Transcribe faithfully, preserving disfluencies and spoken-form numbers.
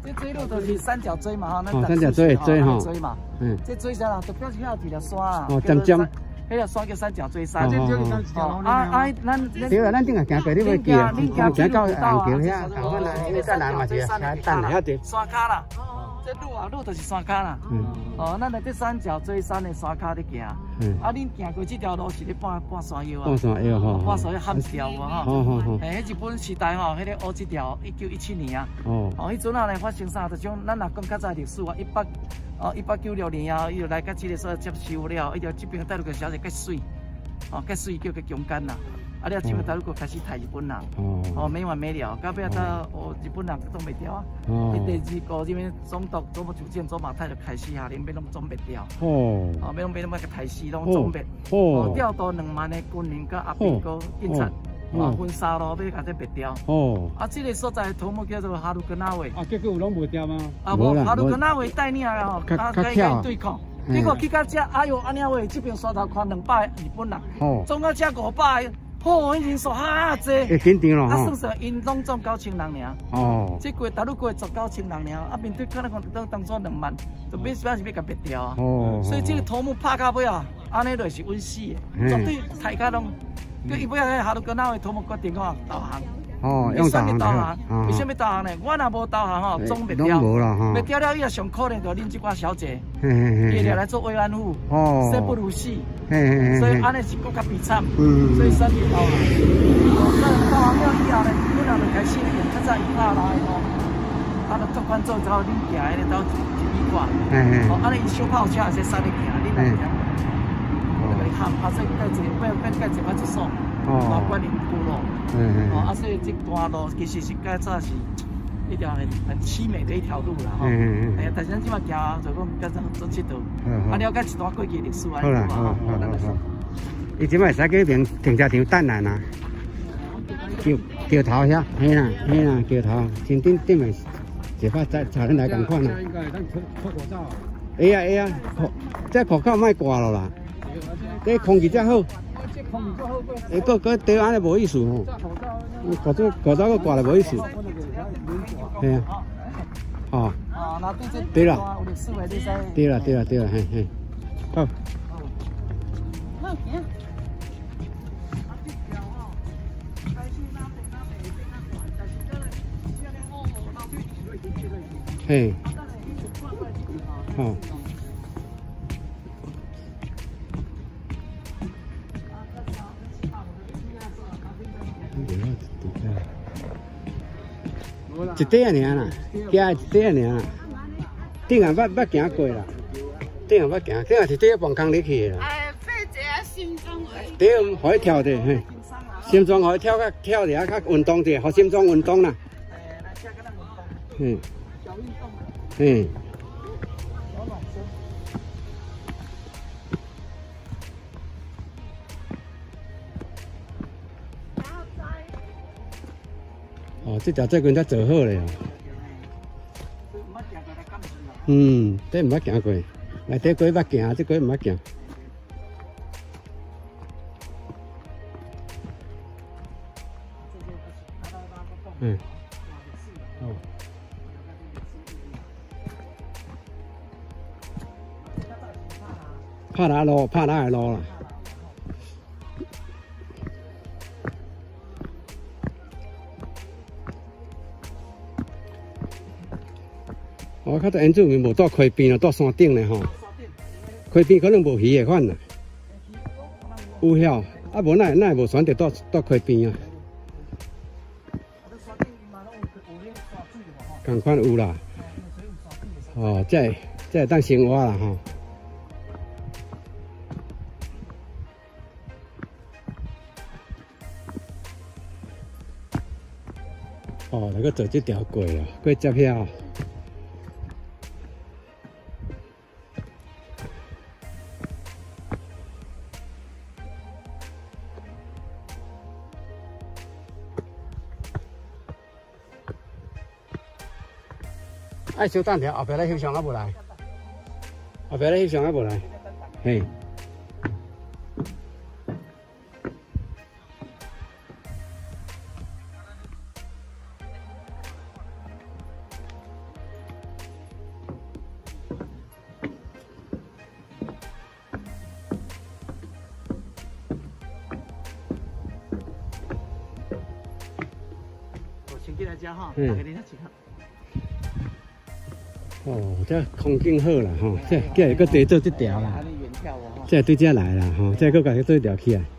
这水路就是三角锥嘛，哈， 哦，三角锥的锥哈， 锥嘛， 嗯， 这锥啥啦？就表示遐有一条山啊， 哦，尖尖， 迄条山叫三角锥山， 哦， 啊啊，咱对啊，咱顶下行过你要记啊，行到红桥遐，赶快来，因为咱南嘛是山等遐对， 山卡啦。 这路啊，路就是山卡啦。嗯。哦，咱在这三角锥山的山卡咧行。嗯。啊，恁行过这条路是咧半半山腰啊。半山腰吼。 半山腰喊条无哈。 好好好。 诶，迄日本时代吼，迄个学这条一九一七年啊。哦。哦，迄阵啊咧发生啥？就种咱若讲较早历史啊，一八哦一八九六年啊，伊就来甲这个所接收了，伊就这边大陆个小姐结水，哦结水叫个强奸啦。 啊！了，这边大陆国开始杀日本人，哦，哦，没完没了，到尾到哦，日本人都没掉啊。哦。第二个这边总督总督主见总马太就开始下令，要拢总灭掉。哦。哦，要拢要拢要个台西拢总灭。哦。调度两万的军人甲阿兵哥警察，啊，分三路要甲这灭掉。哦。啊，这个所在土木叫做哈鲁格纳维。啊，结果有拢灭掉吗？啊，无，哈鲁格纳维带领啊，吼，啊，甲伊对抗。 结果去到这，哎呦，安尼话这边山头看两百日本人，哦，总到这五百。 哦，迄人数哈济，会紧张咯啊，算算因拢总九千人尔。哦，这过大陆过十九千人尔，啊，面对可能讲当当初两万，就必须要是要甲灭掉啊。哦，所以这个头目拍到尾啊，安尼就是稳死的，绝对大家拢。佮伊尾啊，下头跟那位头目决定讲导航。哦，用导航。导航。为什么导航呢？我若无导航吼，总灭掉。无啦哈。灭掉了以后，上可能就恁这寡小姐，伊来来做慰安妇，哦，生不如死。 所以安尼是更加悲惨，所以选择导航。所以导航了以后呢，本来就开始用较早一百来吼，啊，就做关做之后，恁行迄个到一米宽，哦，安尼伊小炮车会使塞入行，恁来行，就甲你喊，啊，所以介济，要变介济派出所，哦，管理部落，哦，啊，所以这段路其实是较早是一条很很凄美的一条路啦，吼，哎呀，但是咱即马行就讲较早走这道。 啊，了解一段过去历史啊！好啦，好，好，好。伊即摆使去边停车场等咱啦，桥桥头遐，嘿啦，嘿啦，桥头，前顶顶面一发在查恁来共款啦。应该咱脱脱口罩。会啊会啊，口这口罩莫挂了啦，这空气才好。这空气才好。哎，个个戴安尼无意思吼。口罩口罩个挂了无意思。嘿啊。哦。 对了，对了，对了，对了，嘿嘿，好。嘿，好。一块啊，尔啦，加一块啊，尔啦。 顶下捌捌行过啦，顶下捌行，顶下是第一磅空入去啦。哎，这个心脏诶。对，可以跳的，嘿，心脏可以跳较跳一下较运动者，互心脏运动啦。诶，来跳个咱运动。嗯。小运动。嗯。小暖身。哦，这条这根才做好咧哦。 嗯，这唔捌行过，内底过捌行，这过唔捌行。嗯，哦。拍哪路？拍哪个路啦？我较早原住民无到溪边啊，到山顶咧吼。溪边可能无鱼的款啦。有晓，啊无那那无选择到到溪边啊。同款有啦。哦，这这当生活啦吼。哦，那个做这条过了，过接遐。 爱小等下，后壁咧翕相还无来，后壁咧翕相还无来，嘿。 进来遮吼，大家你来吃喝。 哦，这风景好啦吼，这今日搁坐做这条啦，这对这来啦吼，这搁家己做条起来。